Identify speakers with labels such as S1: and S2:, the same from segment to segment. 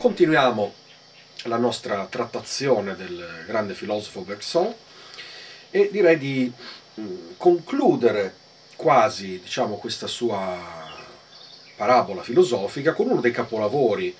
S1: Continuiamo la nostra trattazione del grande filosofo Bergson e direi di concludere quasi, diciamo, questa sua parabola filosofica con uno dei capolavori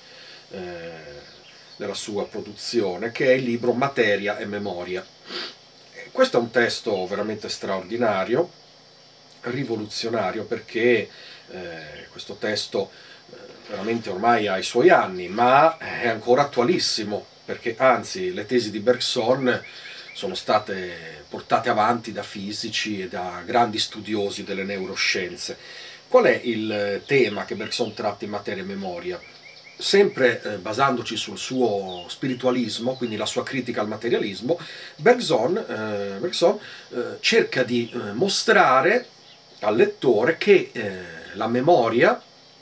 S1: della sua produzione, che è il libro Materia e Memoria. Questo è un testo veramente straordinario, rivoluzionario, perché questo testo veramente ormai ha i suoi anni, ma è ancora attualissimo, perché anzi le tesi di Bergson sono state portate avanti da fisici e da grandi studiosi delle neuroscienze. Qual è il tema che Bergson tratta in Materia e Memoria? Sempre basandoci sul suo spiritualismo, quindi la sua critica al materialismo, Bergson cerca di mostrare al lettore che la memoria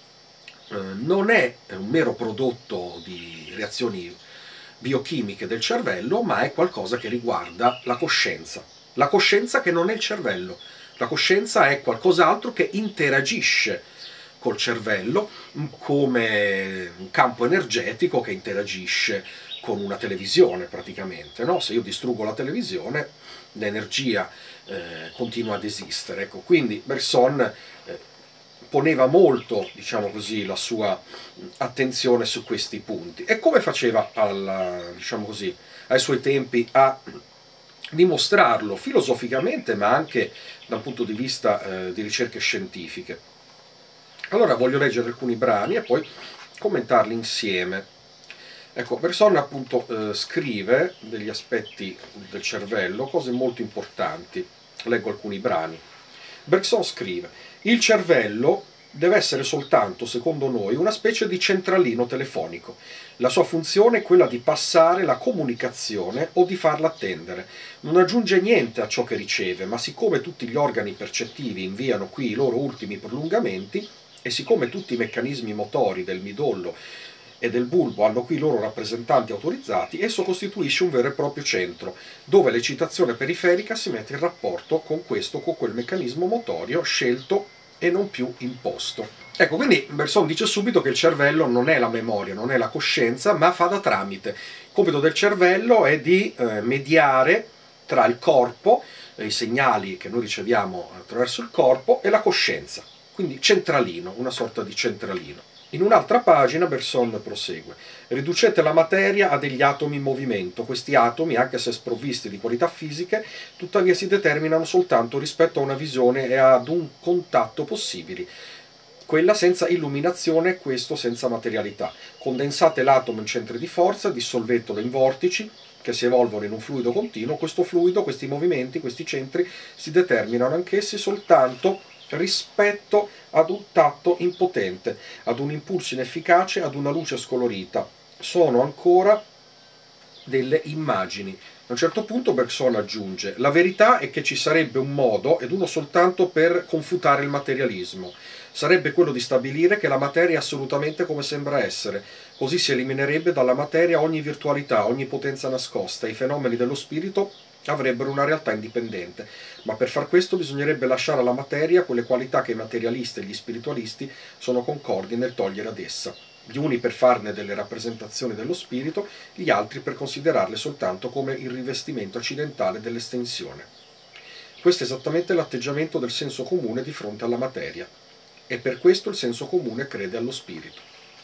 S1: non è un mero prodotto di reazioni biochimiche del cervello, ma è qualcosa che riguarda la coscienza. La coscienza che non è il cervello. La coscienza è qualcos'altro che interagisce col cervello, come un campo energetico che interagisce con una televisione praticamente, no? Se io distruggo la televisione, l'energia continua ad esistere. Ecco, quindi Bergson poneva molto, diciamo così, la sua attenzione su questi punti. E come faceva diciamo così, ai suoi tempi a dimostrarlo filosoficamente, ma anche da un punto di vista di ricerche scientifiche? Allora voglio leggere alcuni brani e poi commentarli insieme. Ecco, Bergson appunto scrive degli aspetti del cervello, cose molto importanti. Leggo alcuni brani. Bergson scrive: il cervello deve essere soltanto, secondo noi, una specie di centralino telefonico. La sua funzione è quella di passare la comunicazione o di farla attendere. Non aggiunge niente a ciò che riceve, ma siccome tutti gli organi percettivi inviano qui i loro ultimi prolungamenti, e siccome tutti i meccanismi motori del midollo e del bulbo hanno qui i loro rappresentanti autorizzati, esso costituisce un vero e proprio centro, dove l'eccitazione periferica si mette in rapporto con questo, con quel meccanismo motorio scelto e non più imposto. Ecco, quindi Bergson dice subito che il cervello non è la memoria, non è la coscienza, ma fa da tramite. Il compito del cervello è di mediare tra il corpo, i segnali che noi riceviamo attraverso il corpo, e la coscienza. Quindi centralino, una sorta di centralino. In un'altra pagina Bergson prosegue: riducete la materia a degli atomi in movimento. Questi atomi, anche se sprovvisti di qualità fisiche, tuttavia si determinano soltanto rispetto a una visione e ad un contatto possibili, quella senza illuminazione e questo senza materialità. Condensate l'atomo in centri di forza, dissolvetelo in vortici che si evolvono in un fluido continuo. Questo fluido, questi movimenti, questi centri si determinano anch'essi soltanto rispetto ad un tatto impotente, ad un impulso inefficace, ad una luce scolorita. Sono ancora delle immagini. A un certo punto Bergson aggiunge: la verità è che ci sarebbe un modo, ed uno soltanto, per confutare il materialismo. Sarebbe quello di stabilire che la materia è assolutamente come sembra essere. Così si eliminerebbe dalla materia ogni virtualità, ogni potenza nascosta. I fenomeni dello spirito avrebbero una realtà indipendente, ma per far questo bisognerebbe lasciare alla materia quelle qualità che i materialisti e gli spiritualisti sono concordi nel togliere ad essa, gli uni per farne delle rappresentazioni dello spirito, gli altri per considerarle soltanto come il rivestimento accidentale dell'estensione. Questo è esattamente l'atteggiamento del senso comune di fronte alla materia, e per questo il senso comune crede allo spirito.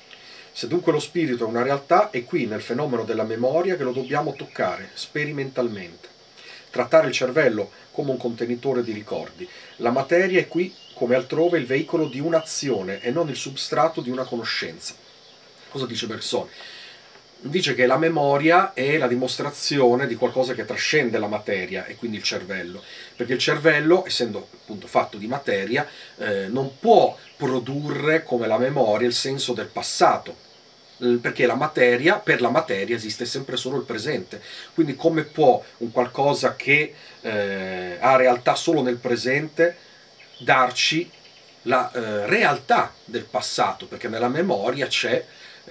S1: Se dunque lo spirito è una realtà, è qui nel fenomeno della memoria che lo dobbiamo toccare sperimentalmente. Trattare il cervello come un contenitore di ricordi. La materia è qui, come altrove, il veicolo di un'azione e non il substrato di una conoscenza. Cosa dice Bergson? Dice che la memoria è la dimostrazione di qualcosa che trascende la materia, e quindi il cervello, perché il cervello, essendo appunto fatto di materia, non può produrre come la memoria il senso del passato, perché per la materia esiste sempre solo il presente. Quindi come può un qualcosa che ha realtà solo nel presente darci la realtà del passato? Perché nella memoria c'è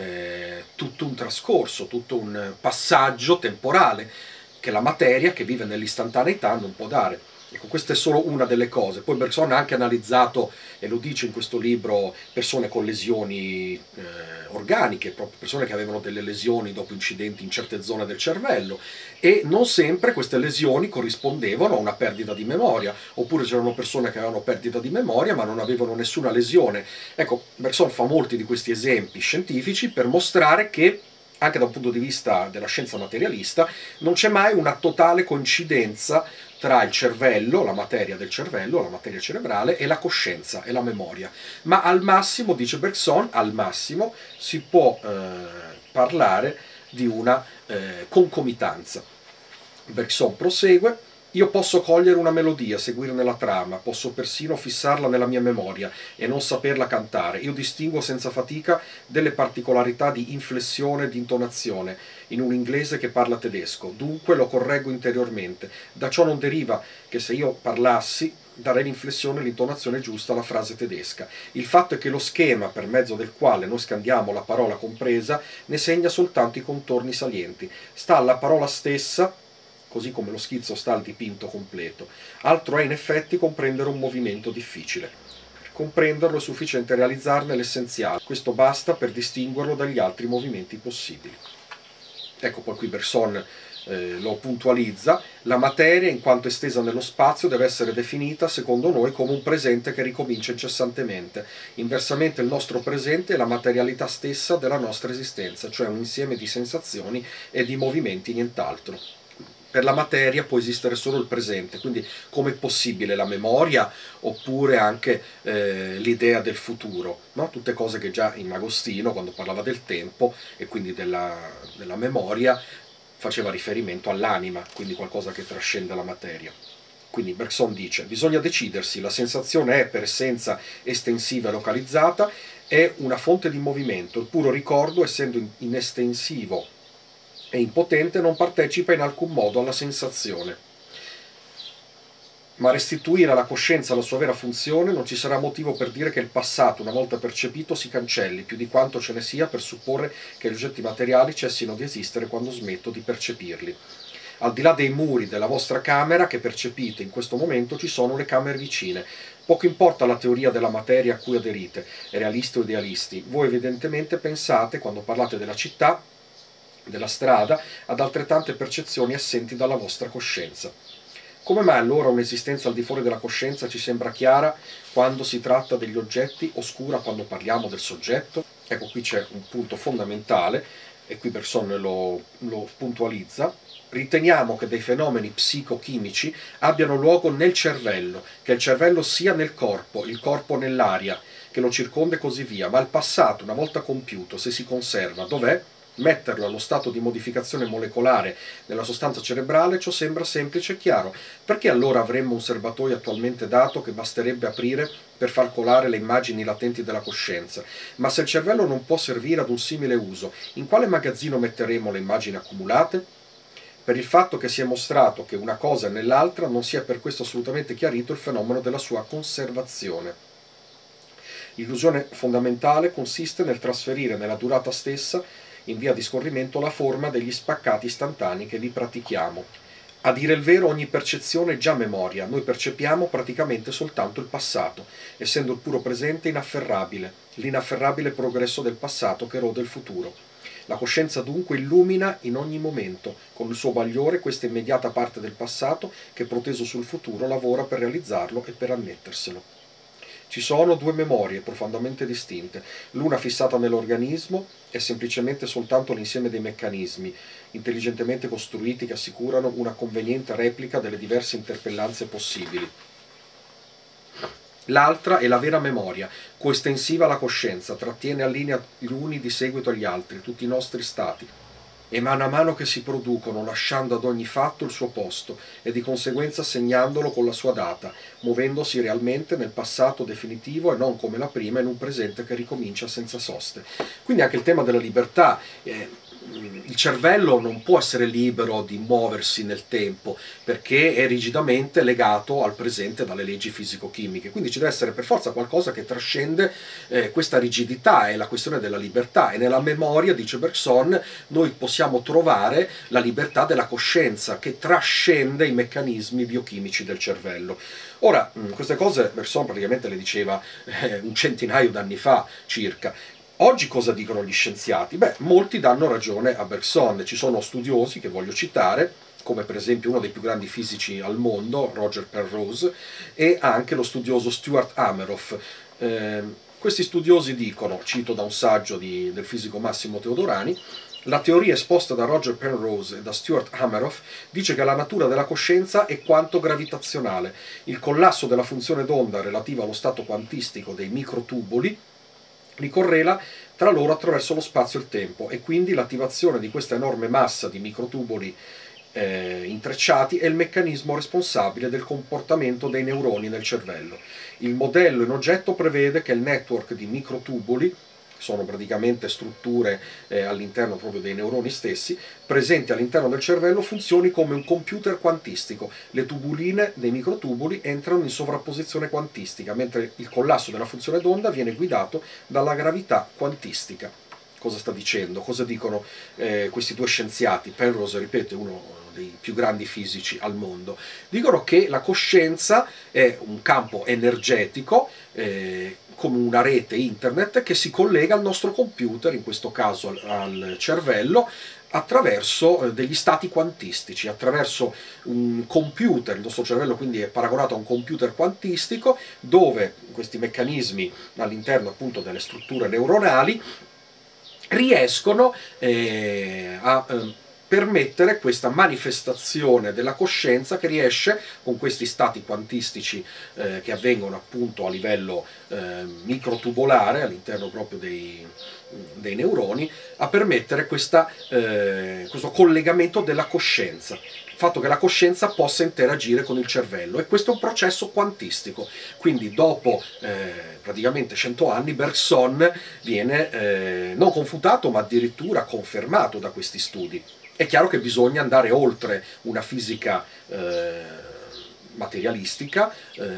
S1: tutto un trascorso, tutto un passaggio temporale che la materia, che vive nell'istantaneità, non può dare. Ecco, questa è solo una delle cose. Poi Bergson ha anche analizzato, e lo dice in questo libro, persone con lesioni organiche, proprio persone che avevano delle lesioni dopo incidenti in certe zone del cervello, e non sempre queste lesioni corrispondevano a una perdita di memoria, oppure c'erano persone che avevano perdita di memoria ma non avevano nessuna lesione. Ecco, Bergson fa molti di questi esempi scientifici per mostrare che anche da un punto di vista della scienza materialista, non c'è mai una totale coincidenza tra il cervello, la materia del cervello, la materia cerebrale, e la coscienza e la memoria. Ma al massimo, dice Bergson, al massimo si può parlare di una concomitanza. Bergson prosegue: io posso cogliere una melodia, seguirne la trama, posso persino fissarla nella mia memoria e non saperla cantare. Io distingo senza fatica delle particolarità di inflessione e di intonazione in un inglese che parla tedesco, dunque lo correggo interiormente. Da ciò non deriva che se io parlassi darei l'inflessione e l'intonazione giusta alla frase tedesca. Il fatto è che lo schema per mezzo del quale noi scandiamo la parola compresa ne segna soltanto i contorni salienti. Sta alla parola stessa, così come lo schizzo sta al dipinto completo. Altro è in effetti comprendere un movimento difficile. Per comprenderlo è sufficiente realizzarne l'essenziale. Questo basta per distinguerlo dagli altri movimenti possibili. Ecco, poi qui Bergson lo puntualizza: la materia, in quanto estesa nello spazio, deve essere definita, secondo noi, come un presente che ricomincia incessantemente. Inversamente il nostro presente è la materialità stessa della nostra esistenza, cioè un insieme di sensazioni e di movimenti, nient'altro. Per la materia può esistere solo il presente, quindi com'è possibile la memoria oppure anche l'idea del futuro, no? Tutte cose che già in Agostino, quando parlava del tempo e quindi della memoria, faceva riferimento all'anima, quindi qualcosa che trascende la materia. Quindi Bergson dice: bisogna decidersi, la sensazione è per essenza estensiva e localizzata, è una fonte di movimento, il puro ricordo, essendo inestensivo e impotente, non partecipa in alcun modo alla sensazione. Ma restituire alla coscienza la sua vera funzione non ci sarà motivo per dire che il passato, una volta percepito, si cancelli, più di quanto ce ne sia per supporre che gli oggetti materiali cessino di esistere quando smetto di percepirli. Al di là dei muri della vostra camera che percepite in questo momento ci sono le camere vicine. Poco importa la teoria della materia a cui aderite, realisti o idealisti, voi evidentemente pensate, quando parlate della città, della strada, ad altrettante percezioni assenti dalla vostra coscienza. Come mai allora un'esistenza al di fuori della coscienza ci sembra chiara quando si tratta degli oggetti, oscura quando parliamo del soggetto? Ecco, qui c'è un punto fondamentale, e qui Bergson lo puntualizza. Riteniamo che dei fenomeni psicochimici abbiano luogo nel cervello, che il cervello sia nel corpo, il corpo nell'aria, che lo circonda e così via, ma il passato, una volta compiuto, se si conserva, dov'è? Metterlo allo stato di modificazione molecolare nella sostanza cerebrale, ciò sembra semplice e chiaro. Perché allora avremmo un serbatoio attualmente dato che basterebbe aprire per far colare le immagini latenti della coscienza? Ma se il cervello non può servire ad un simile uso, in quale magazzino metteremo le immagini accumulate? Per il fatto che si è mostrato che una cosa è nell'altra, non sia per questo assolutamente chiarito il fenomeno della sua conservazione. L'illusione fondamentale consiste nel trasferire nella durata stessa, in via di scorrimento, la forma degli spaccati istantanei che vi pratichiamo. A dire il vero, ogni percezione è già memoria, noi percepiamo praticamente soltanto il passato, essendo il puro presente inafferrabile, l'inafferrabile progresso del passato che rode il futuro. La coscienza dunque illumina in ogni momento, con il suo bagliore, questa immediata parte del passato che, proteso sul futuro, lavora per realizzarlo e per annetterselo. Ci sono due memorie profondamente distinte, l'una fissata nell'organismo è semplicemente soltanto l'insieme dei meccanismi intelligentemente costruiti che assicurano una conveniente replica delle diverse interpellanze possibili. L'altra è la vera memoria, coestensiva alla coscienza, trattiene a linea gli uni di seguito agli altri, tutti i nostri stati, e mano a mano che si producono, lasciando ad ogni fatto il suo posto e di conseguenza segnandolo con la sua data, muovendosi realmente nel passato definitivo e non come la prima in un presente che ricomincia senza soste. Quindi anche il tema della libertà il cervello non può essere libero di muoversi nel tempo, perché è rigidamente legato al presente dalle leggi fisico-chimiche, quindi ci deve essere per forza qualcosa che trascende questa rigidità, è la questione della libertà, e nella memoria, dice Bergson, noi possiamo trovare la libertà della coscienza che trascende i meccanismi biochimici del cervello. Ora, queste cose Bergson praticamente le diceva un centinaio d'anni fa circa. Oggi cosa dicono gli scienziati? Beh, molti danno ragione a Bergson, ci sono studiosi che voglio citare, come per esempio uno dei più grandi fisici al mondo, Roger Penrose, e anche lo studioso Stuart Hameroff. Questi studiosi dicono, cito da un saggio del fisico Massimo Teodorani, la teoria esposta da Roger Penrose e da Stuart Hameroff dice che la natura della coscienza è quanto gravitazionale. Il collasso della funzione d'onda relativa allo stato quantistico dei microtubuli li correla tra loro attraverso lo spazio e il tempo, e quindi l'attivazione di questa enorme massa di microtubuli intrecciati è il meccanismo responsabile del comportamento dei neuroni nel cervello. Il modello in oggetto prevede che il network di microtubuli, sono praticamente strutture all'interno proprio dei neuroni stessi, presenti all'interno del cervello, funzioni come un computer quantistico. Le tubuline dei microtubuli entrano in sovrapposizione quantistica, mentre il collasso della funzione d'onda viene guidato dalla gravità quantistica. Cosa sta dicendo? Cosa dicono questi due scienziati? Penrose, ripeto, è uno dei più grandi fisici al mondo. Dicono che la coscienza è un campo energetico, come una rete internet, che si collega al nostro computer, in questo caso al cervello, attraverso degli stati quantistici, attraverso un computer. Il nostro cervello quindi è paragonato a un computer quantistico, dove questi meccanismi all'interno appunto delle strutture neuronali riescono a permettere questa manifestazione della coscienza, che riesce, con questi stati quantistici che avvengono appunto a livello microtubolare, all'interno proprio dei neuroni, a permettere questo collegamento della coscienza, il fatto che la coscienza possa interagire con il cervello, e questo è un processo quantistico. Quindi dopo praticamente 100 anni Bergson viene non confutato ma addirittura confermato da questi studi. È chiaro che bisogna andare oltre una fisica materialistica,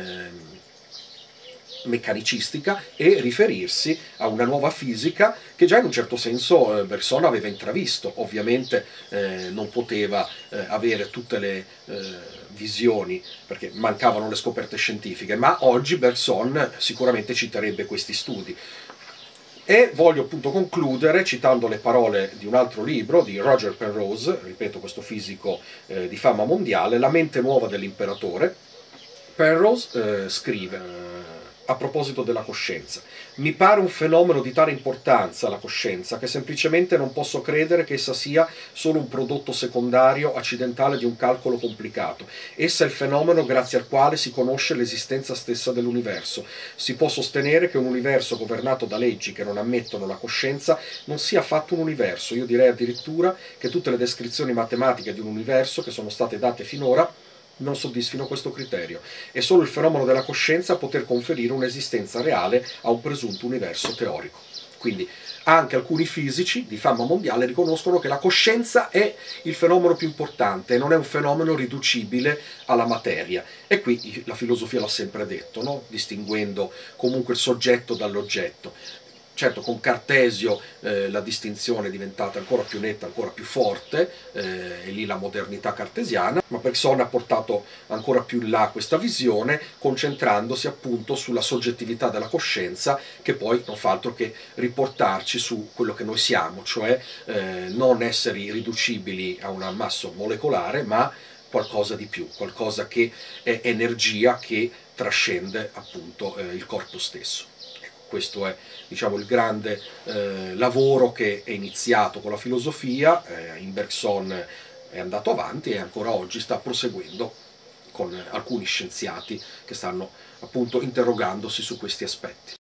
S1: meccanicistica, e riferirsi a una nuova fisica che già in un certo senso Bergson aveva intravisto. Ovviamente non poteva avere tutte le visioni perché mancavano le scoperte scientifiche, ma oggi Bergson sicuramente citerebbe questi studi. E voglio appunto concludere citando le parole di un altro libro di Roger Penrose, ripeto, questo fisico di fama mondiale, La mente nuova dell'imperatore. Penrose scrive a proposito della coscienza: mi pare un fenomeno di tale importanza, la coscienza, che semplicemente non posso credere che essa sia solo un prodotto secondario accidentale di un calcolo complicato. Essa è il fenomeno grazie al quale si conosce l'esistenza stessa dell'universo. Si può sostenere che un universo governato da leggi che non ammettono la coscienza non sia affatto un universo. Io direi addirittura che tutte le descrizioni matematiche di un universo che sono state date finora non soddisfino questo criterio. È solo il fenomeno della coscienza a poter conferire un'esistenza reale a un presunto universo teorico. Quindi anche alcuni fisici di fama mondiale riconoscono che la coscienza è il fenomeno più importante e non è un fenomeno riducibile alla materia. E qui la filosofia l'ha sempre detto, no? Distinguendo comunque il soggetto dall'oggetto. Certo, con Cartesio la distinzione è diventata ancora più netta, ancora più forte, e lì la modernità cartesiana, ma Bergson ha portato ancora più in là questa visione, concentrandosi appunto sulla soggettività della coscienza, che poi non fa altro che riportarci su quello che noi siamo, cioè non esseri riducibili a un ammasso molecolare, ma qualcosa di più, qualcosa che è energia, che trascende appunto il corpo stesso. Questo è, diciamo, il grande lavoro che è iniziato con la filosofia, in Bergson è andato avanti e ancora oggi sta proseguendo con alcuni scienziati che stanno appunto interrogandosi su questi aspetti.